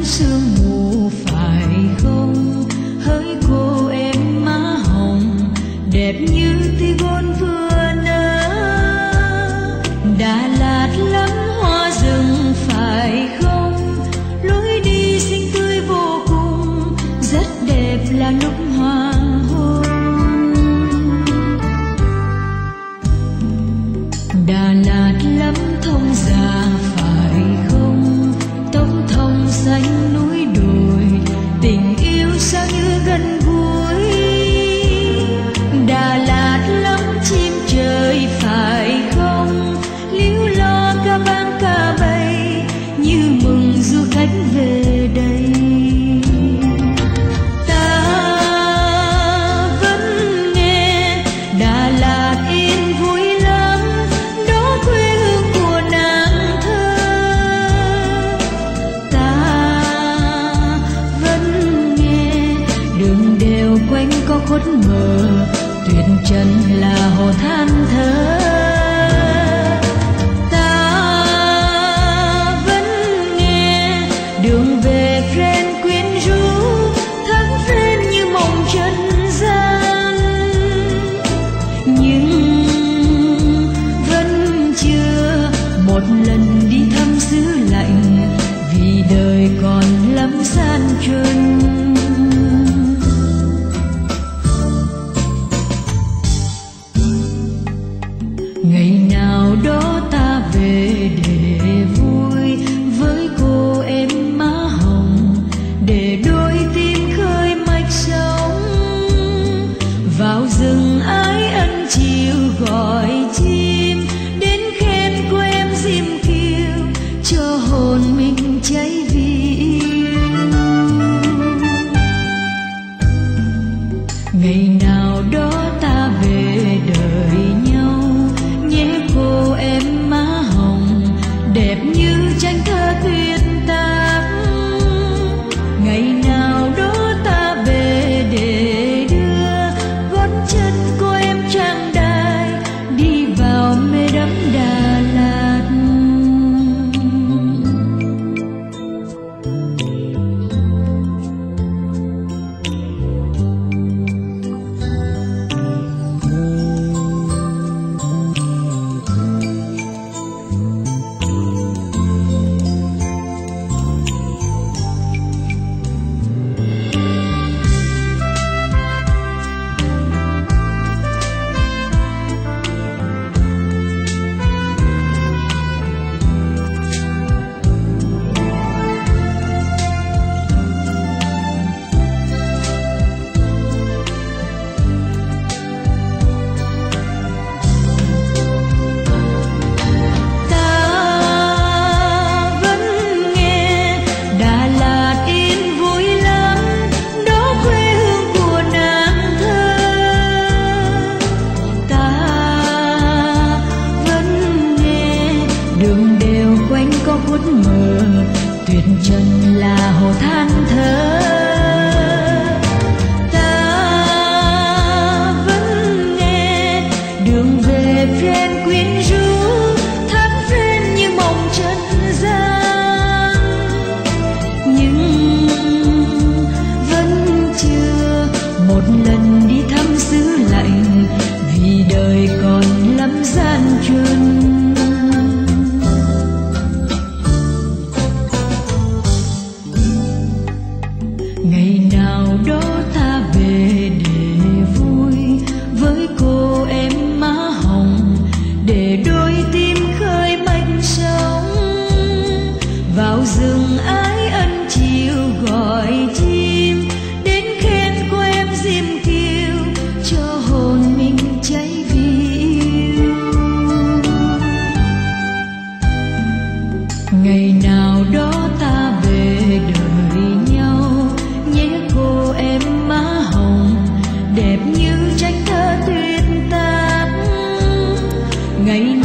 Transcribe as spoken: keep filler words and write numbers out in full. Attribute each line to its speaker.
Speaker 1: sương mù phải không? Hỡi cô em má hồng đẹp như tigon vừa nở. Đà Lạt lắm hoa rừng phải không? Lối đi xinh tươi vô cùng, rất đẹp là lúc hoàng hôn. Đà Lạt lắm thông già phải không? Tóc thông xanh núi đồi, tình yêu sao như gần gũi. Đà Lạt lắm chim trời phải không? Líu lo ca vang ca bay, như mừng du khách về đây. Ta vẫn nghe Đà Lạt yên vui lắm, đó quê hương của nàng thơ. Ta vẫn nghe đường đèo quanh có khuất mờ, tuyệt trần là hồ than thở. Đường về phen quyến rũ, thắm phen như mộng trần gian. Nhưng vẫn chưa một lần đi thăm xứ lạnh, vì đời còn lắm gian truân. Ngày nào đó ta về để vui với cô em má hồng, để đôi tim khơi mạch sống. Vào rừng ái ân chiều gọi chim, đến khen cô em diêm kiều, cho hồn mình cháy vì yêu. Ngày nào đó ta về đợi nhau, nhé cô em má hồng đẹp như tranh thơ tuyệt tác. Ngày nào đó ta về để đưa gót chân cô em trang đài, đi vào mê đắm Đà Lạt. Đường đèo quanh có khuất mờ, tuyệt trần là hồ than thở. Ta vẫn nghe đường về phen quyến rũ, thắm phen như mộng trần gian. Nhưng vẫn chưa một lần đi thăm xứ lạnh, vì đời còn lắm gian truân. Ngày nào đó ta về để vui với cô em má hồng, để đôi tim khơi mạch sống. Vào rừng ái ân chiều gọi chim, đến khen cô em diêm kiều, cho hồn mình cháy vì yêu. Ngày nào đó ta về đợi nhau, nhé cô em má hồng đẹp như tranh thơ tuyệt tác. Ngày